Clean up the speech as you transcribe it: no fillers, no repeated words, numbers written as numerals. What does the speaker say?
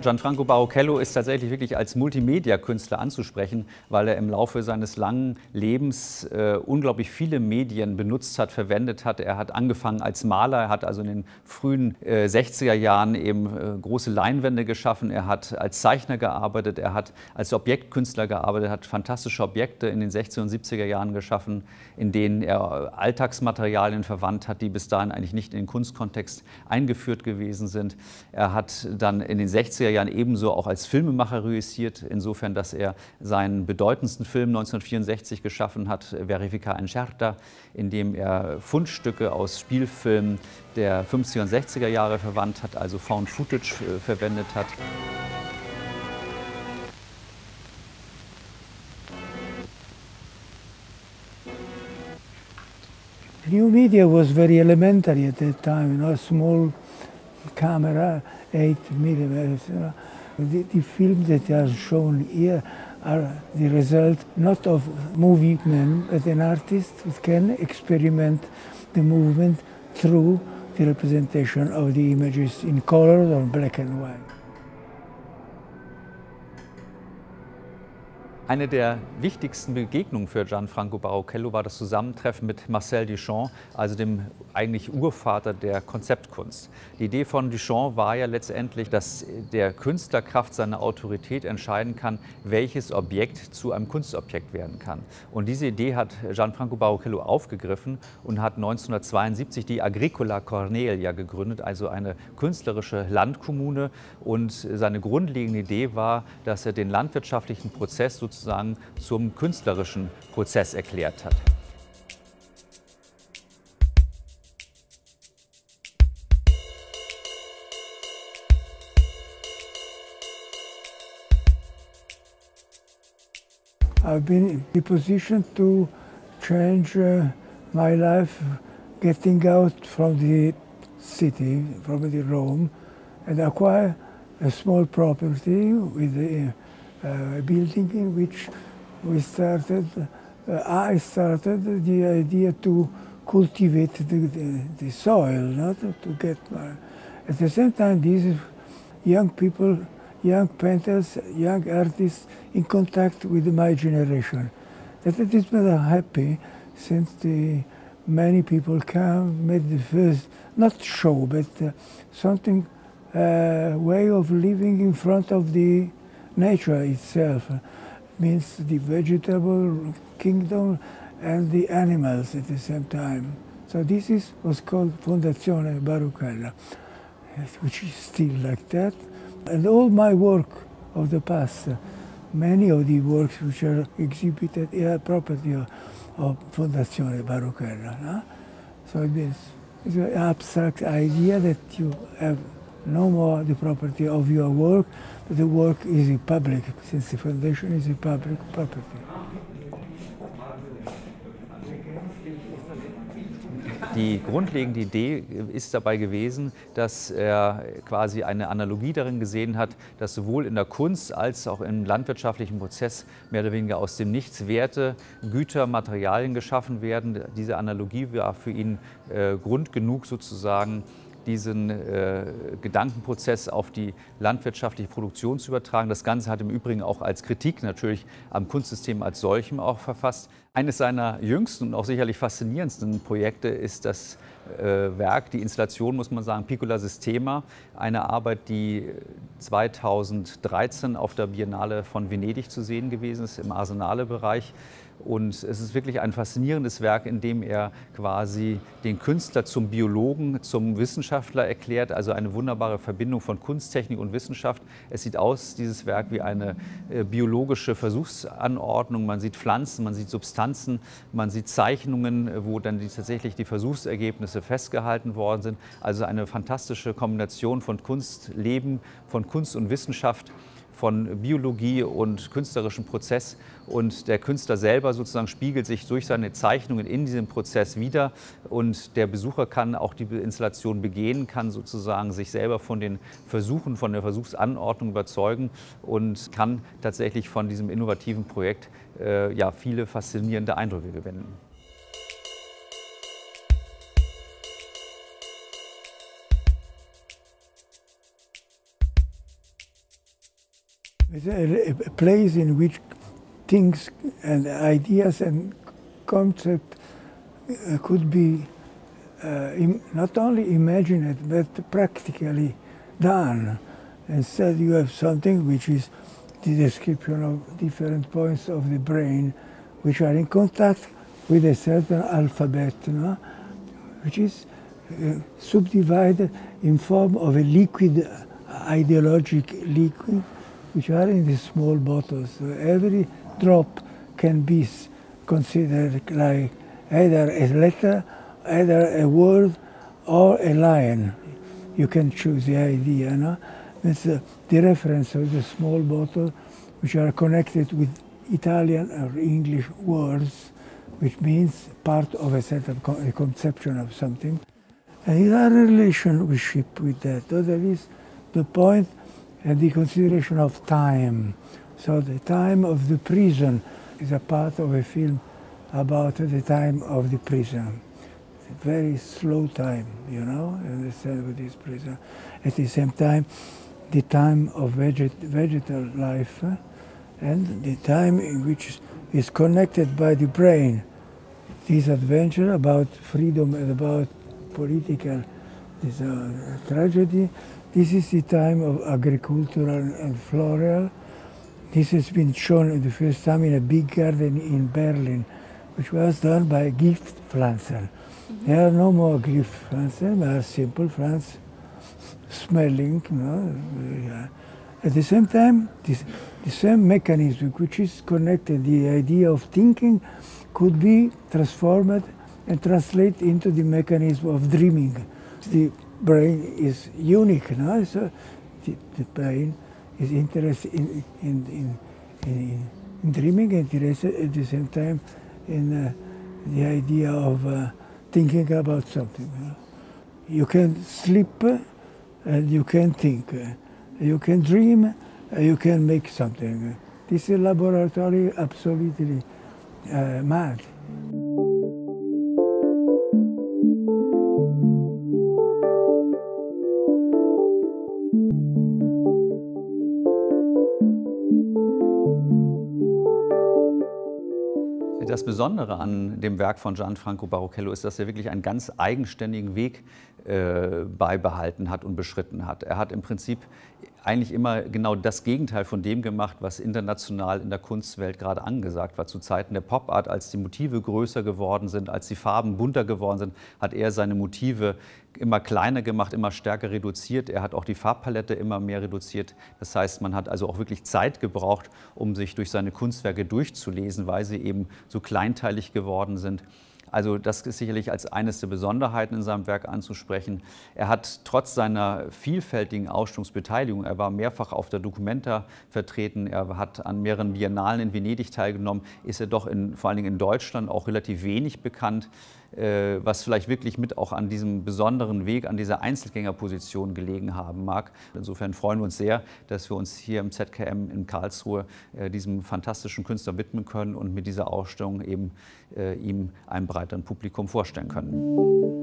Gianfranco Baruchello ist tatsächlich wirklich als Multimedia-Künstler anzusprechen, weil er im Laufe seines langen Lebens unglaublich viele Medien benutzt hat, verwendet hat. Er hat angefangen als Maler, er hat also in den frühen 60er Jahren eben große Leinwände geschaffen, er hat als Zeichner gearbeitet, er hat als Objektkünstler gearbeitet, hat fantastische Objekte in den 60er und 70er Jahren geschaffen, in denen er Alltagsmaterialien verwandt hat, die bis dahin eigentlich nicht in den Kunstkontext eingeführt gewesen sind. Er hat dann in den 60er Jahren ebenso auch als Filmemacher reüssiert, insofern, dass er seinen bedeutendsten Film 1964 geschaffen hat, Verifica Incerta, in dem er Fundstücke aus Spielfilmen der 50er und 60er Jahre verwandt hat, also Found Footage verwendet hat. New media was very elementary at that time, a small camera, 8mm. The films that are shown here are the result not of movie men, but an artist who can experiment the movement through the representation of the images in color or black and white. Eine der wichtigsten Begegnungen für Gianfranco Baruchello war das Zusammentreffen mit Marcel Duchamp, also dem eigentlich Urvater der Konzeptkunst. Die Idee von Duchamp war ja letztendlich, dass der Künstler Kraft seiner Autorität entscheiden kann, welches Objekt zu einem Kunstobjekt werden kann. Und diese Idee hat Gianfranco Baruchello aufgegriffen und hat 1972 die Agricola Cornelia gegründet, also eine künstlerische Landkommune. Und seine grundlegende Idee war, dass er den landwirtschaftlichen Prozess sozusagen zum künstlerischen Prozess erklärt hat. I've been in the position to change my life, getting out from the city, from the Rome, and acquire a small property with a building in which I started the idea to cultivate the soil, not to get my. At the same time, these young people, young painters, young artists in contact with my generation. That it is made happy since many people come, made the first, not show, but something, way of living in front of the nature itself, means the vegetable kingdom and the animals at the same time. So this was called Fondazione Baruchello, which is still like that. And all my work of the past, many of the works which are exhibited are property of Fondazione Baruchello. No? So it's an abstract idea that you have no more the property of your work, but the work is a public, since the foundation is a public property. Die grundlegende Idee ist dabei gewesen, dass er quasi eine Analogie darin gesehen hat, dass sowohl in der Kunst als auch im landwirtschaftlichen Prozess mehr oder weniger aus dem Nichts Werte, Güter, Materialien geschaffen werden. Diese Analogie war für ihn Grund genug, sozusagen diesen Gedankenprozess auf die landwirtschaftliche Produktion zu übertragen. Das Ganze hat im Übrigen auch als Kritik natürlich am Kunstsystem als solchem auch verfasst. Eines seiner jüngsten und auch sicherlich faszinierendsten Projekte ist das Werk, die Installation, muss man sagen, Piccola Sistema, eine Arbeit, die 2013 auf der Biennale von Venedig zu sehen gewesen ist, im Arsenale-Bereich. Und es ist wirklich ein faszinierendes Werk, in dem er quasi den Künstler zum Biologen, zum Wissenschaftler erklärt, also eine wunderbare Verbindung von Kunsttechnik und Wissenschaft. Es sieht aus, dieses Werk, wie eine biologische Versuchsanordnung. Man sieht Pflanzen, man sieht Substanzen, man sieht Zeichnungen, wo dann tatsächlich die Versuchsergebnisse festgehalten worden sind. Also eine fantastische Kombination von Kunstleben, von Kunst und Wissenschaft, von Biologie und künstlerischem Prozess. Und der Künstler selber sozusagen spiegelt sich durch seine Zeichnungen in diesem Prozess wider. Und der Besucher kann auch die Installation begehen, kann sozusagen sich selber von den Versuchen, von der Versuchsanordnung überzeugen und kann tatsächlich von diesem innovativen Projekt ja, viele faszinierende Eindrücke gewinnen. It's a place in which things and ideas and concepts could be not only imagined but practically done. Instead, you have something which is the description of different points of the brain which are in contact with a certain alphabet, no? Which is subdivided in form of a liquid, ideologic liquid, which are in these small bottles. So every drop can be considered like either a letter, either a word, or a line. You can choose the idea, no? It's the reference of the small bottle, which are connected with Italian or English words, which means part of a certain conception of something. And it has a relationship with that. So that is the point and the consideration of time. So the time of the prison is a part of a film about the time of the prison. It's a very slow time, you know, you understand, with this prison. At the same time, the time of vegetal life and the time in which is connected by the brain. This adventure about freedom and about political this, tragedy. This is the time of agricultural and floral. This has been shown the first time in a big garden in Berlin, which was done by Giftpflanzen. There are no more Giftpflanzen, there are simple plants smelling. You know. At the same time, the same mechanism which is connected, the idea of thinking, could be transformed and translated into the mechanism of dreaming. The brain is unique, no? So the brain is interested in dreaming, and interested at the same time in the idea of thinking about something. You know? You can sleep and you can think. You can dream, you can make something. This is laboratory absolutely mad. Das Besondere an dem Werk von Gianfranco Baruchello ist, dass er wirklich einen ganz eigenständigen Weg beibehalten hat und beschritten hat. Er hat im Prinzip eigentlich immer genau das Gegenteil von dem gemacht, was international in der Kunstwelt gerade angesagt war. Zu Zeiten der Pop-Art, als die Motive größer geworden sind, als die Farben bunter geworden sind, hat er seine Motive immer kleiner gemacht, immer stärker reduziert. Er hat auch die Farbpalette immer mehr reduziert. Das heißt, man hat also auch wirklich Zeit gebraucht, um sich durch seine Kunstwerke durchzulesen, weil sie eben so kleinteilig geworden sind. Also das ist sicherlich als eines der Besonderheiten in seinem Werk anzusprechen. Er hat trotz seiner vielfältigen Ausstellungsbeteiligung, er war mehrfach auf der Documenta vertreten, er hat an mehreren Biennalen in Venedig teilgenommen, ist er doch vor allen Dingen in Deutschland auch relativ wenig bekannt, was vielleicht wirklich mit auch an diesem besonderen Weg, an dieser Einzelgängerposition gelegen haben mag. Insofern freuen wir uns sehr, dass wir uns hier im ZKM in Karlsruhe diesem fantastischen Künstler widmen können und mit dieser Ausstellung eben ihm einem breiteren Publikum vorstellen können.